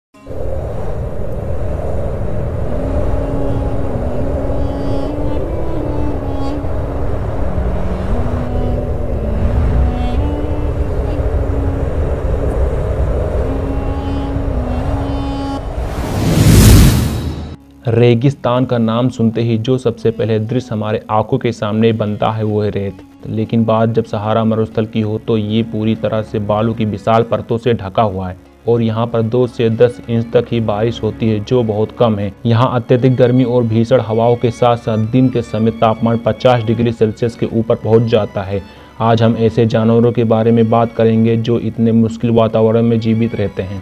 रेगिस्तान का नाम सुनते ही जो सबसे पहले दृश्य हमारे आंखों के सामने बनता है वो है रेत। लेकिन बात जब सहारा मरुस्थल की हो तो ये पूरी तरह से बालू की विशाल परतों से ढका हुआ है और यहाँ पर 2 से 10 इंच तक ही बारिश होती है, जो बहुत कम है। यहाँ अत्यधिक गर्मी और भीषण हवाओं के साथ साथ दिन के समय तापमान 50 डिग्री सेल्सियस के ऊपर पहुँच जाता है। आज हम ऐसे जानवरों के बारे में बात करेंगे जो इतने मुश्किल वातावरण में जीवित रहते हैं।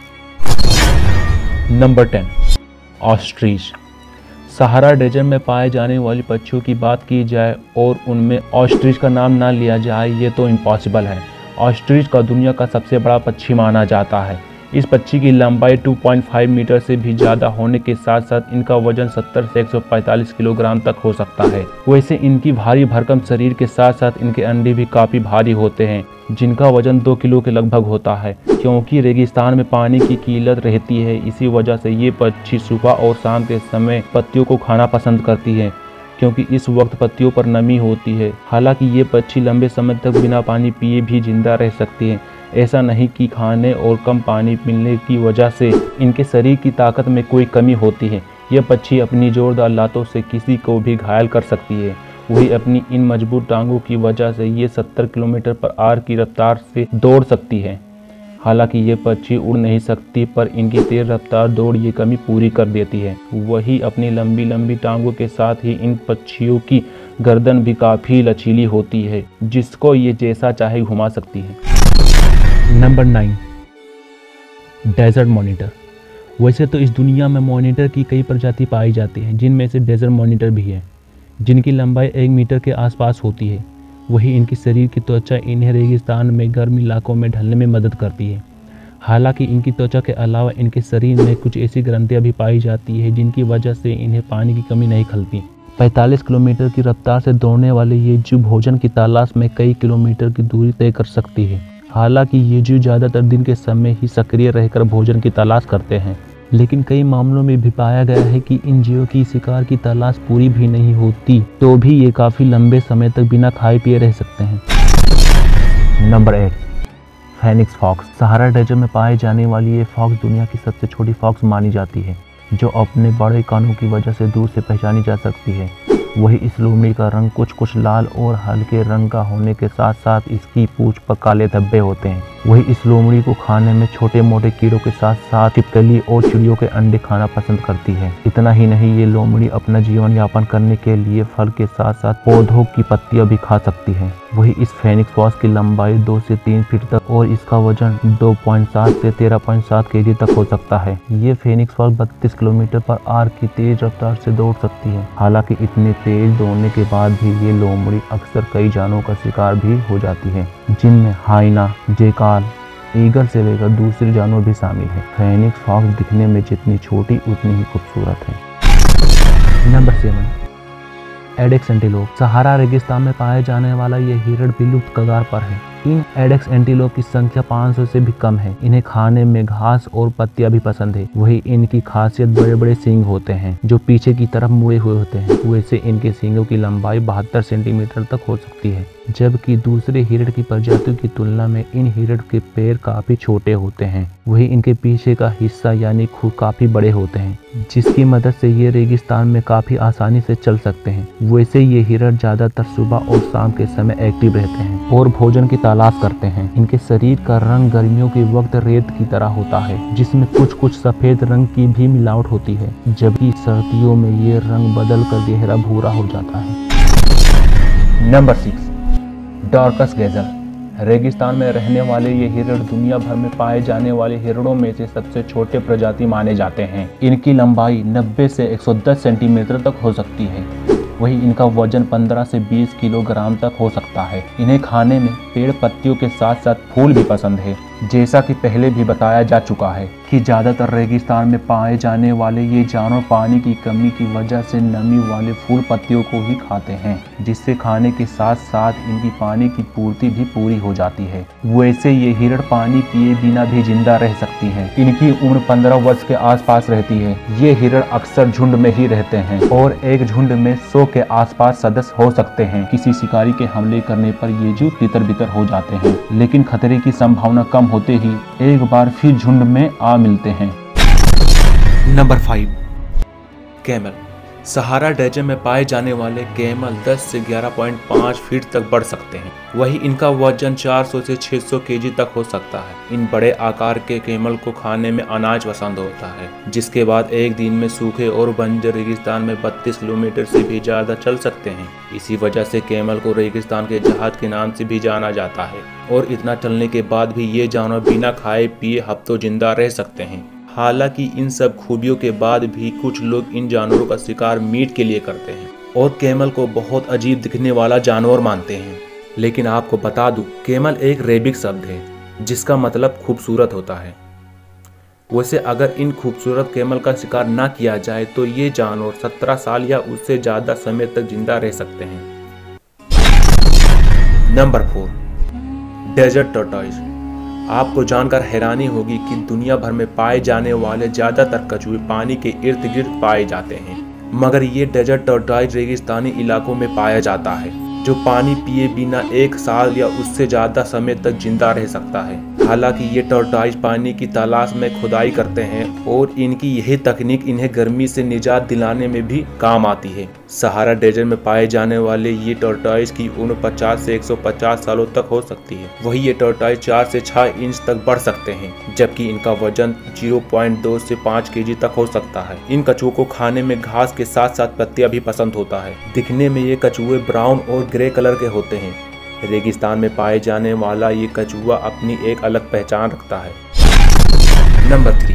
Number 10, ostrich. सहारा डेजर्ट में पाए जाने वाली पक्षियों की बात की जाए और उनमें ऑस्ट्रिच का नाम ना लिया जाए ये तो इम्पॉसिबल है। ऑस्ट्रिच का दुनिया का सबसे बड़ा पक्षी माना जाता है। इस पक्षी की लंबाई 2.5 मीटर से भी ज़्यादा होने के साथ साथ इनका वजन 70 से 145 किलोग्राम तक हो सकता है। वैसे इनकी भारी भरकम शरीर के साथ साथ इनके अंडे भी काफ़ी भारी होते हैं, जिनका वजन 2 किलो के लगभग होता है। क्योंकि रेगिस्तान में पानी की किल्लत रहती है, इसी वजह से ये पक्षी सुबह और शाम के समय पत्तियों को खाना पसंद करती है, क्योंकि इस वक्त पत्तियों पर नमी होती है। हालांकि ये पक्षी लंबे समय तक बिना पानी पिए भी जिंदा रह सकती हैं। ऐसा नहीं कि खाने और कम पानी मिलने की वजह से इनके शरीर की ताकत में कोई कमी होती है। यह पक्षी अपनी जोरदार लातों से किसी को भी घायल कर सकती है। वही अपनी इन मजबूत टांगों की वजह से ये 70 किलोमीटर पर आवर की रफ्तार से दौड़ सकती है। हालांकि ये पक्षी उड़ नहीं सकती, पर इनकी तेज रफ्तार दौड़ ये कमी पूरी कर देती है। वही अपनी लंबी लंबी टांगों के साथ ही इन पक्षियों की गर्दन भी काफ़ी लचीली होती है, जिसको ये जैसा चाहे घुमा सकती है। Number 9, desert monitor. वैसे तो इस दुनिया में मॉनिटर की कई प्रजाति पाई जाती हैं, जिनमें से डेजर्ट मॉनिटर भी है, जिनकी लंबाई 1 मीटर के आसपास होती है। वही इनकी शरीर की त्वचा इन्हें रेगिस्तान में गर्म इलाकों में ढलने में मदद करती है। हालांकि इनकी त्वचा के अलावा इनके शरीर में कुछ ऐसी ग्रंथियां भी पाई जाती है जिनकी वजह से इन्हें पानी की कमी नहीं खलती। 45 किलोमीटर की रफ्तार से दौड़ने वाले ये जीव भोजन की तलाश में कई किलोमीटर की दूरी तय कर सकती है। हालांकि ये जीव ज़्यादातर दिन के समय ही सक्रिय रहकर भोजन की तलाश करते हैं, लेकिन कई मामलों में भी पाया गया है कि इन जीवों की शिकार की तलाश पूरी भी नहीं होती तो भी ये काफ़ी लंबे समय तक बिना खाए पिए रह सकते हैं। Number 8, fennec fox. Sahara desert में पाए जाने वाली ये फॉक्स दुनिया की सबसे छोटी फॉक्स मानी जाती है, जो अपने बड़े कानों की वजह से दूर से पहचानी जा सकती है। वही इस लोमड़ी का रंग कुछ लाल और हल्के रंग का होने के साथ साथ इसकी पूंछ पर काले धब्बे होते हैं। वही इस लोमड़ी को खाने में छोटे मोटे कीड़ों के साथ साथ छिपकली और चिड़ियों के अंडे खाना पसंद करती है। इतना ही नहीं, ये लोमड़ी अपना जीवन यापन करने के लिए फल के साथ साथ पौधों की पत्तियां भी खा सकती है। वही इस फेनिक्स फॉक्स की लंबाई 2 से 3 फीट तक और इसका वजन 2.7 से 13.7 केजी तक हो सकता है। ये fennec fox 32 kilometre per hour की तेज रफ्तार से दौड़ सकती है। हालांकि इतने तेज दौड़ने के बाद भी ये लोमड़ी अक्सर कई जानवरों का शिकार भी हो जाती है, जिनमें हाइना, जेकाल, ईगल से लेकर दूसरे जानवर भी शामिल है। फेनिक्स फॉक्स दिखने में जितनी छोटी उतनी ही खूबसूरत है। Number 7, एडेक्स antelope. सहारा रेगिस्तान में पाए जाने वाला यह हिरण विलुप्त कगार पर है। इन एडेक्स एंटीलोप की संख्या 500 से भी कम है। इन्हें खाने में घास और पत्तियां भी पसंद है। वही इनकी खासियत बड़े बड़े सींग होते हैं जो पीछे की तरफ मुड़े हुए होते हैं। वैसे इनके सींगों की लंबाई 72 सेंटीमीटर तक हो सकती है, जबकि दूसरे हिरण की प्रजातियों की तुलना में इन हिरण के पैर काफी छोटे होते हैं। वही इनके पीछे का हिस्सा यानी खुर काफी बड़े होते हैं, जिसकी मदद से ये रेगिस्तान में काफी आसानी से चल सकते हैं। वैसे ये हिरण ज्यादातर सुबह और शाम के समय एक्टिव रहते हैं और भोजन की तलाश करते हैं। इनके शरीर का रंग गर्मियों के वक्त रेत की तरह होता है, जिसमें कुछ सफेद रंग की भी मिलावट होती है, जबकि सर्दियों में ये रंग बदल कर गहरा भूरा हो जाता है। Number 6, dorcas gazelle. रेगिस्तान में रहने वाले ये हिरण दुनिया भर में पाए जाने वाले हिरणों में से सबसे छोटे प्रजाति माने जाते हैं। इनकी लंबाई 90 से 110 सेंटीमीटर तक हो सकती है। वही इनका वजन 15 से 20 किलोग्राम तक हो सकता है। इन्हें खाने में पेड़ पत्तियों के साथ साथ फूल भी पसंद है। जैसा कि पहले भी बताया जा चुका है कि ज़्यादातर रेगिस्तान में पाए जाने वाले ये जानवर पानी की कमी की वजह से नमी वाले फूल पत्तियों को ही खाते हैं, जिससे खाने के साथ साथ इनकी पानी की पूर्ति भी पूरी हो जाती है। वैसे ये हिरण पानी पिए बिना भी जिंदा रह सकती है। इनकी उम्र 15 वर्ष के आसपास रहती है। ये हिरण अक्सर झुंड में ही रहते हैं और एक झुंड में 100 के आसपास सदस्य हो सकते हैं। किसी शिकारी के हमले करने पर ये जीव तितर बितर हो जाते हैं, लेकिन खतरे की संभावना कम होते ही एक बार फिर झुंड में आ मिलते हैं। Number 5, camel. सहारा डेजर्ट में पाए जाने वाले कैमल 10 से 11.5 फीट तक बढ़ सकते हैं। वही इनका वजन 400 से 600 केजी तक हो सकता है। इन बड़े आकार के कैमल को खाने में अनाज पसंद होता है, जिसके बाद एक दिन में सूखे और बंजर रेगिस्तान में 32 किलोमीटर से भी ज्यादा चल सकते हैं। इसी वजह से कैमल को रेगिस्तान के जहाज के नाम से भी जाना जाता है। और इतना चलने के बाद भी ये जानवर बिना खाए पिए हफ्तों जिंदा रह सकते हैं। हालांकि इन सब खूबियों के बाद भी कुछ लोग इन जानवरों का शिकार मीट के लिए करते हैं और कैमल को बहुत अजीब दिखने वाला जानवर मानते हैं। लेकिन आपको बता दूं, कैमल एक अरेबिक शब्द है जिसका मतलब खूबसूरत होता है। वैसे अगर इन खूबसूरत कैमल का शिकार ना किया जाए तो ये जानवर 17 साल या उससे ज्यादा समय तक जिंदा रह सकते हैं। Number 4, desert tortoise. आपको जानकर हैरानी होगी कि दुनिया भर में पाए जाने वाले ज्यादातर कछुए पानी के इर्द गिर्द पाए जाते हैं, मगर ये डेजर्ट टॉर्टोइज रेगिस्तानी इलाकों में पाया जाता है, जो पानी पिए बिना 1 साल या उससे ज्यादा समय तक जिंदा रह सकता है। हालांकि ये टॉर्टोइज पानी की तलाश में खुदाई करते हैं और इनकी यही तकनीक इन्हें गर्मी से निजात दिलाने में भी काम आती है। सहारा डेजर्ट में पाए जाने वाले ये टॉर्टोइज की उम्र 50 से 150 सालों तक हो सकती है। वही ये टॉर्टोइज 4 से 6 इंच तक बढ़ सकते हैं, जबकि इनका वजन 0.2 से 5 केजी तक हो सकता है। इन कछुओं को खाने में घास के साथ साथ पत्तियां भी पसंद होता है। दिखने में ये कछुए ब्राउन और ग्रे कलर के होते हैं। रेगिस्तान में पाए जाने वाला ये कछुआ अपनी एक अलग पहचान रखता है। Number 3,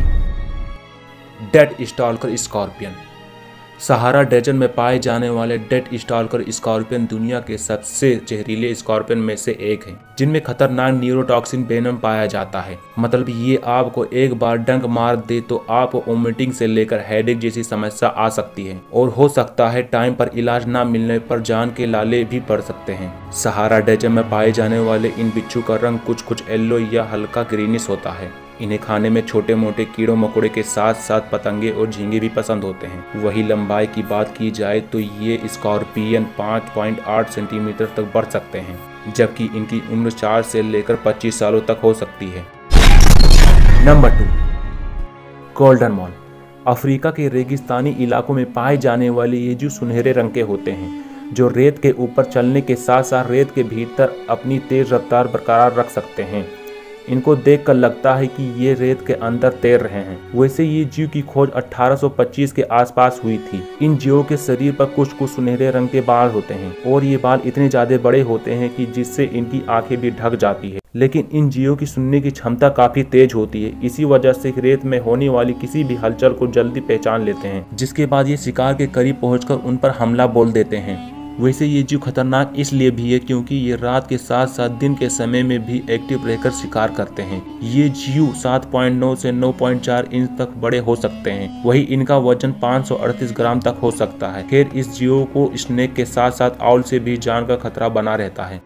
deathstalker scorpion. Sahara desert में पाए जाने वाले डेड स्टॉल्कर स्कॉर्पियन दुनिया के सबसे जहरीले स्कॉर्पियन में से एक है, जिनमें खतरनाक न्यूरोटॉक्सिन वेनम पाया जाता है। मतलब ये आपको एक बार डंक मार दे तो आपको वोमिटिंग से लेकर हेडेक जैसी समस्या आ सकती है और हो सकता है टाइम पर इलाज ना मिलने पर जान के लाले भी पड़ सकते हैं। सहारा डेजर्ट में पाए जाने वाले इन बिच्छू का रंग कुछ येलो या हल्का ग्रीनिश होता है। इन्हें खाने में छोटे मोटे कीड़ों मकोड़े के साथ साथ पतंगे और झींगे भी पसंद होते हैं। वही लंबाई की बात की जाए तो ये स्कॉर्पियन 5.8 सेंटीमीटर तक बढ़ सकते हैं, जबकि इनकी उम्र 4 से लेकर 25 सालों तक हो सकती है। Number 2, golden mall. अफ्रीका के रेगिस्तानी इलाकों में पाए जाने वाले ये जो सुनहरे रंग के होते हैं, जो रेत के ऊपर चलने के साथ साथ रेत के भीतर अपनी तेज रफ्तार बरकरार रख सकते हैं। इनको देखकर लगता है कि ये रेत के अंदर तैर रहे हैं। वैसे ये जीव की खोज 1825 के आसपास हुई थी। इन जीवों के शरीर पर कुछ सुनहरे रंग के बाल होते हैं और ये बाल इतने ज्यादा बड़े होते हैं कि जिससे इनकी आंखें भी ढक जाती है। लेकिन इन जीवों की सुनने की क्षमता काफी तेज होती है। इसी वजह से रेत में होने वाली किसी भी हलचल को जल्दी पहचान लेते हैं, जिसके बाद ये शिकार के करीब पहुंचकर उन पर हमला बोल देते हैं। वैसे ये जीव खतरनाक इसलिए भी है क्योंकि ये रात के साथ साथ दिन के समय में भी एक्टिव रहकर शिकार करते हैं। ये जीव 7.9 से 9.4 इंच तक बड़े हो सकते हैं। वही इनका वजन 538 ग्राम तक हो सकता है। खैर, इस जीव को स्नेक के साथ साथ आउल से भी जान का खतरा बना रहता है।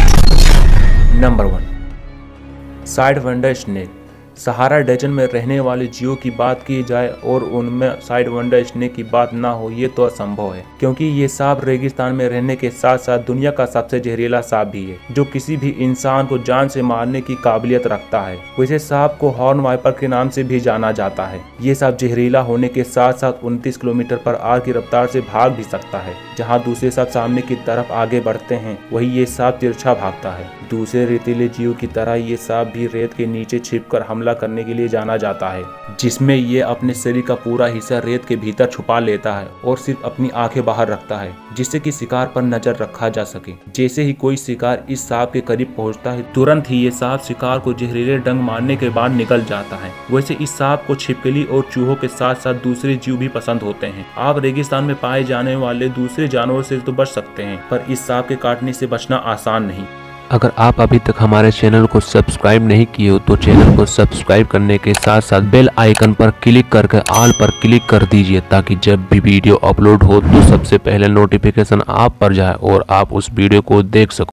Number 1, sidewinder snake. Sahara desert में रहने वाले जीवों की बात की जाए और उनमें साइडविंडर स्नेक की बात ना हो ये तो असंभव है, क्योंकि ये सांप रेगिस्तान में रहने के साथ साथ दुनिया का सबसे जहरीला सांप भी है, जो किसी भी इंसान को जान से मारने की काबिलियत रखता है। वैसे सांप को हॉर्न वाइपर के नाम से भी जाना जाता है। ये सांप जहरीला होने के साथ साथ 29 किलोमीटर पर आवर की रफ्तार से भाग भी सकता है। जहाँ दूसरे सांप सामने की तरफ आगे बढ़ते हैं, वही ये सांप तिरछा भागता है। दूसरे रेतीले जीव की तरह ये सांप भी रेत के नीचे छिपकर हमला करने के लिए जाना जाता है, जिसमें ये अपने शरीर का पूरा हिस्सा रेत के भीतर छुपा लेता है और सिर्फ अपनी आंखें बाहर रखता है, जिससे कि शिकार पर नजर रखा जा सके। जैसे ही कोई शिकार इस सांप के करीब पहुंचता है, तुरंत ही ये सांप शिकार को जहरीले डंक मारने के बाद निकल जाता है। वैसे इस सांप को छिपकली और चूहों के साथ साथ दूसरे जीव भी पसंद होते हैं। आप रेगिस्तान में पाए जाने वाले दूसरे जानवरों से तो बच सकते हैं, पर इस सांप के काटने से बचना आसान नहीं। अगर आप अभी तक हमारे चैनल को सब्सक्राइब नहीं किए हो तो चैनल को सब्सक्राइब करने के साथ साथ बेल आइकन पर क्लिक करके ऑल पर क्लिक कर दीजिए, ताकि जब भी वीडियो अपलोड हो तो सबसे पहले नोटिफिकेशन आप पर जाए और आप उस वीडियो को देख सको।